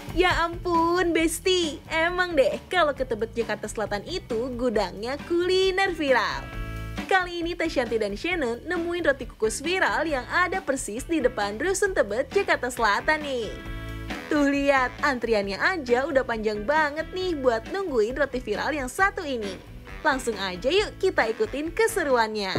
Ya ampun, Besti. Emang deh, kalau ke Tebet Jakarta Selatan itu gudangnya kuliner viral. Kali ini Tasyanti dan Shannon nemuin roti kukus viral yang ada persis di depan Rusun Tebet, Jakarta Selatan nih. Tuh lihat, antriannya aja udah panjang banget nih buat nungguin roti viral yang satu ini. Langsung aja yuk kita ikutin keseruannya.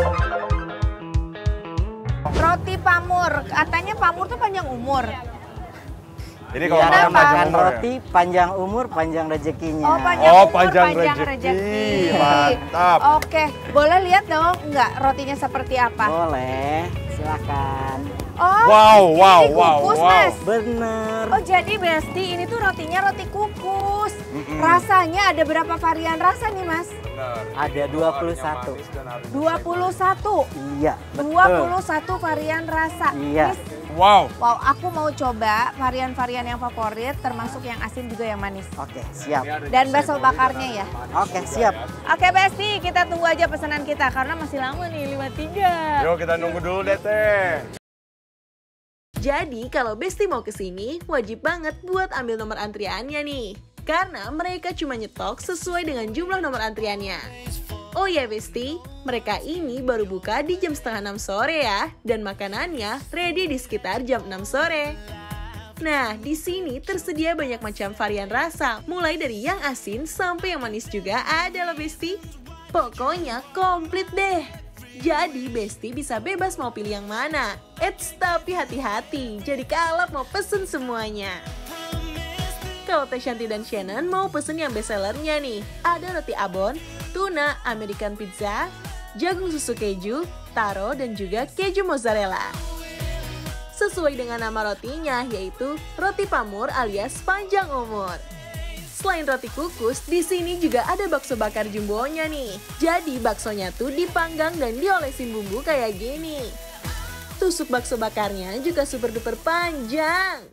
Roti Pamur, katanya Pamur tuh panjang umur. Ini kalau makan makan roti panjang umur, panjang rezekinya. Oh, panjang umur, panjang rezeki. Mantap. Oke, boleh lihat dong nggak rotinya seperti apa? Boleh, silakan. Oh, ini kukus, Mas. Bener. Oh, jadi Besti, ini tuh rotinya roti kukus. Rasanya ada berapa varian rasa nih, Mas? Ada 21. 21? Iya, betul. 21 varian rasa. Iya. Wow. Wow, aku mau coba varian-varian yang favorit, termasuk yang asin juga yang manis. Oke, siap. Dan bakso bakarnya ya. Oke, siap. Oke Besti, kita tunggu aja pesanan kita karena masih lama nih, 53. Yuk kita nunggu dulu deh Teh. Jadi kalau Besti mau kesini, wajib banget buat ambil nomor antriannya nih. Karena mereka cuma nyetok sesuai dengan jumlah nomor antriannya. Oh ya Besti, mereka ini baru buka di jam setengah 6 sore ya. Dan makanannya ready di sekitar jam 6 sore. Nah, di sini tersedia banyak macam varian rasa. Mulai dari yang asin sampai yang manis juga ada loh Besti. Pokoknya komplit deh. Jadi Besti bisa bebas mau pilih yang mana. Eits, tapi hati-hati, jadi kalap mau pesen semuanya. Kalau Tasyanti dan Shannon mau pesen yang bestsellernya nih, ada roti abon, tuna, American pizza, jagung susu keju, taro, dan juga keju mozzarella. Sesuai dengan nama rotinya, yaitu roti Pamur alias panjang umur. Selain roti kukus, di sini juga ada bakso bakar jumbonya nih. Jadi baksonya tuh dipanggang dan diolesin bumbu kayak gini. Tusuk bakso bakarnya juga super duper panjang.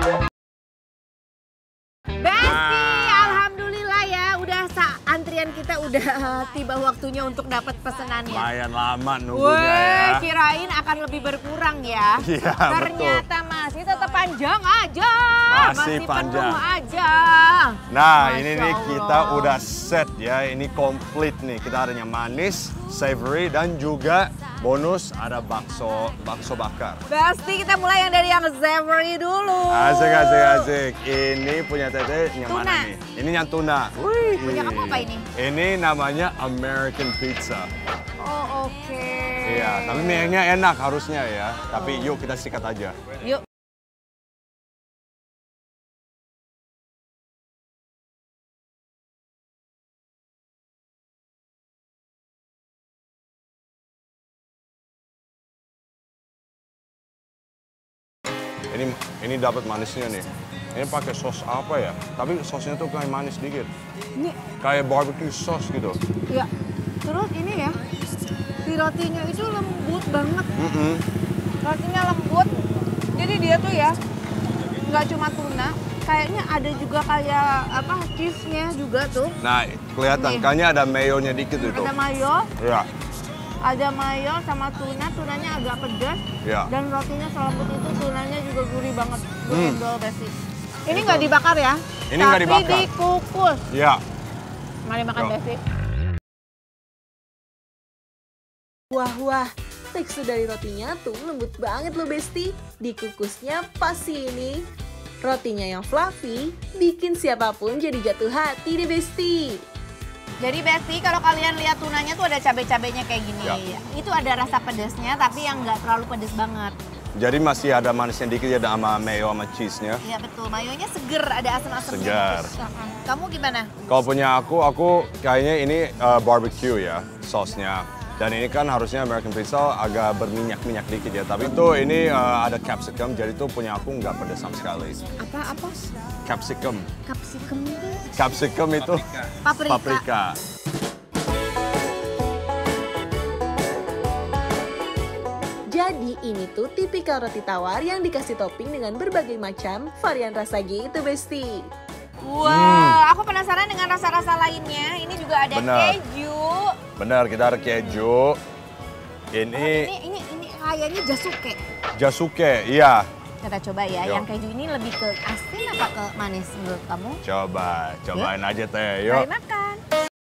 Besti, alhamdulillah ya, udah antrian kita udah tiba waktunya untuk dapat pesenannya. Lumayan lama nunggunya ya. Kirain akan lebih berkurang ya. Iya, ternyata betul. masih tetap panjang aja. Masih panjang. Penuh aja. Nah, Masya ini nih Allah. kita udah set ya. Ini komplit nih. Kita ada yang manis, savory, dan juga bonus ada bakso bakar. Besti, kita mulai yang dari yang savory dulu. Asik. Ini punya Teteh yang Tuna. mana nih? Ini yang tuna. Wih. Punya kamu apa ini? Ini namanya American Pizza. Oh, oke. Iya, tapi mienya enak harusnya ya. Tapi yuk kita sikat aja. Yuk. Ini dapat manisnya nih. Ini pakai sos apa ya? Tapi sosnya tuh kayak manis dikit. Ini, Kayak barbecue sauce gitu. ya. Terus ini ya, si rotinya itu lembut banget. Rotinya lembut, jadi dia tuh ya, nggak cuma tuna, kayaknya ada juga kayak apa cheese-nya juga tuh. Nah, kelihatan Nih. kayaknya ada mayo-nya dikit itu. Ada mayo, Ya, sama tuna, tunanya agak pedas. ya. Dan rotinya selembut itu, tunanya juga gurih banget. Gurih Besti. Ini nggak dibakar ya? Ini nggak dibakar. Tapi dikukus. Ya. Mari makan Yo. Besti. Wah, tekstur dari rotinya tuh lembut banget loh Besti. Dikukusnya pas ini. Rotinya yang fluffy, bikin siapapun jadi jatuh hati deh Besti. Jadi Besti, kalau kalian lihat tunanya tuh ada cabai-cabainya kayak gini. Ya. Itu ada rasa pedesnya, tapi yang nggak terlalu pedes banget. Jadi masih ada manisnya dikit ya sama mayo sama cheese-nya. Iya betul, mayonya seger, ada asam-asamnya. Segar. dikit. Kamu gimana? Kalau punya aku kayaknya ini barbecue ya, sauce-nya. Dan ini kan harusnya American Pizza agak berminyak-minyak dikit ya. Tapi itu ini ada capsicum, jadi tuh punya aku nggak pedas sama sekali. Apa? Capsicum. Capsicum itu? Capsicum itu paprika. Jadi ini tuh tipikal roti tawar yang dikasih topping dengan berbagai macam varian rasa gitu Besti. Wah, aku penasaran dengan rasa-rasa lainnya. Ini juga ada Benar. keju. Benar, kita ada keju. Ini Ini kayaknya jasuke. jasuke, iya. Kita coba ya. Yuk. Yang keju ini lebih ke asin apa ke manis menurut kamu? Cobain aja teh, yuk. Mari makan.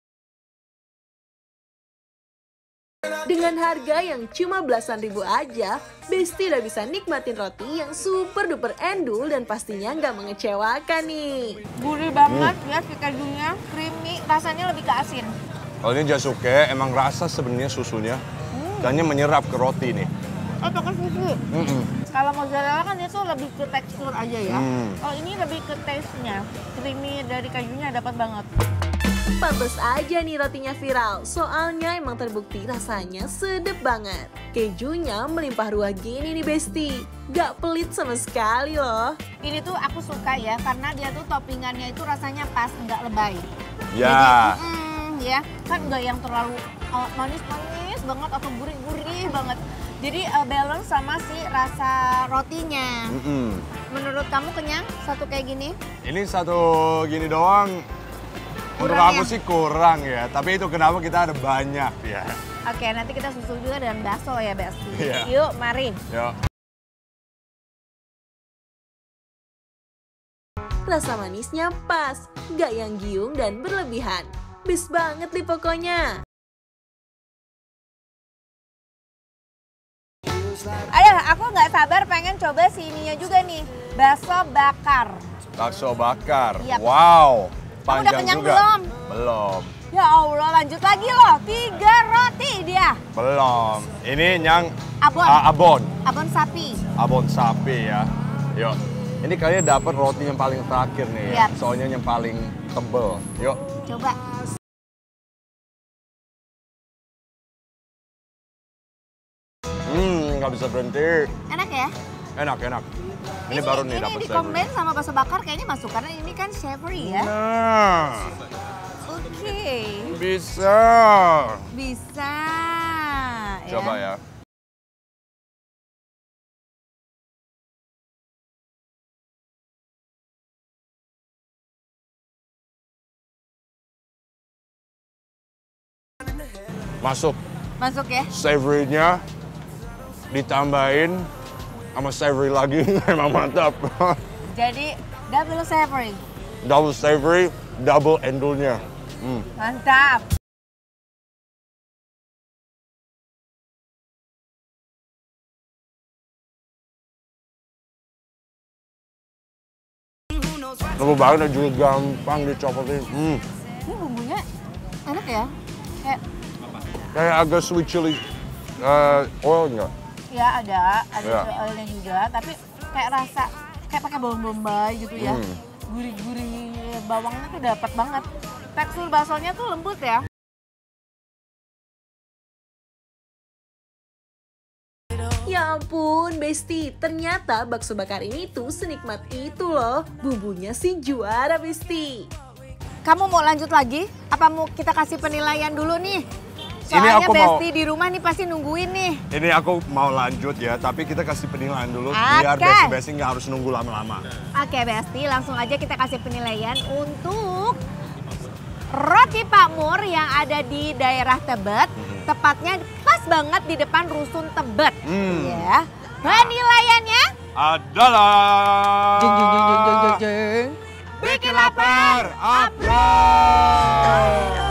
Dengan harga yang cuma belasan ribu aja, Besti udah bisa nikmatin roti yang super duper endul dan pastinya nggak mengecewakan nih. Gurih banget ya si kejunya, creamy, rasanya lebih ke asin. Kalau ini jasuke, emang rasa sebenarnya susunya. Kayaknya menyerap ke roti nih. Oh, pakai susu. Kalau mozzarella kan itu lebih ke tekstur aja ya. Kalau ini lebih ke taste-nya. Creamy dari kejunya dapat banget. Pantes aja nih rotinya viral, soalnya emang terbukti rasanya sedep banget. Kejunya melimpah ruah gini nih Besti, gak pelit sama sekali loh. Ini tuh aku suka ya, karena dia tuh toppingannya itu rasanya pas, nggak lebay. Ya. Jadi, ya kan nggak yang terlalu manis-manis banget atau gurih-gurih banget. Jadi balance sama si rasa rotinya. Menurut kamu kenyang satu kayak gini? Ini satu gini doang. Untuk Kurang aku ya? sih kurang ya, tapi itu kenapa kita ada banyak ya. Oke, nanti kita susul juga dengan bakso ya, Besti. Iya. Yuk, mari. Yuk. Rasa manisnya pas, gak yang giung dan berlebihan. Bis banget nih pokoknya. Ayo, aku nggak sabar pengen coba si ininya juga nih, bakso bakar. Bakso bakar. Yap. Wow. Kamu udah Panjang kenyang juga. belum? Belum. Ya Allah, lanjut lagi loh. 3 roti dia. Belum. Ini yang Abon. abon. Abon sapi. Abon sapi ya. Yuk. Ini kayaknya dapat roti yang paling terakhir nih ya. Yap. Soalnya yang paling tebel. Yuk. Coba. Nggak bisa berhenti. Enak ya? Enak. Ini baru nih dapat Ini savory. dikomben sama bakso bakar kayaknya masuk karena ini kan savory ya. Nah, Oke. bisa. Bisa. Coba ya. Masuk. Masuk ya? Savory-nya ditambahin sama savory lagi. Emang mantap. Jadi double savory. Double savory, double endulnya. Mantap. Lembut banget dan juga gampang dicopotin. Ini bumbunya enak ya? Kayak agak sweet chili oil nggak? Ya ada Ya. oilnya juga, tapi kayak rasa kayak pakai bawang bombay gitu ya. Gurih-gurih bawangnya tuh dapat banget. Tekstur baksonya tuh lembut ya. Ya ampun Besti, ternyata bakso bakar ini tuh senikmat itu loh. Bumbunya sih juara Besti. Kamu mau lanjut lagi? Apa mau kita kasih penilaian dulu nih? Ini Soalnya aku Besti di rumah nih pasti nungguin nih. Ini aku mau lanjut ya, tapi kita kasih penilaian dulu biar Oke. Besti nggak harus nunggu lama-lama. Oke Besti, langsung aja kita kasih penilaian untuk roti Pak Mur yang ada di daerah Tebet. Tepatnya pas banget di depan Rusun Tebet. Ya. Penilaiannya Adalah jeng. bikin lapar, upload.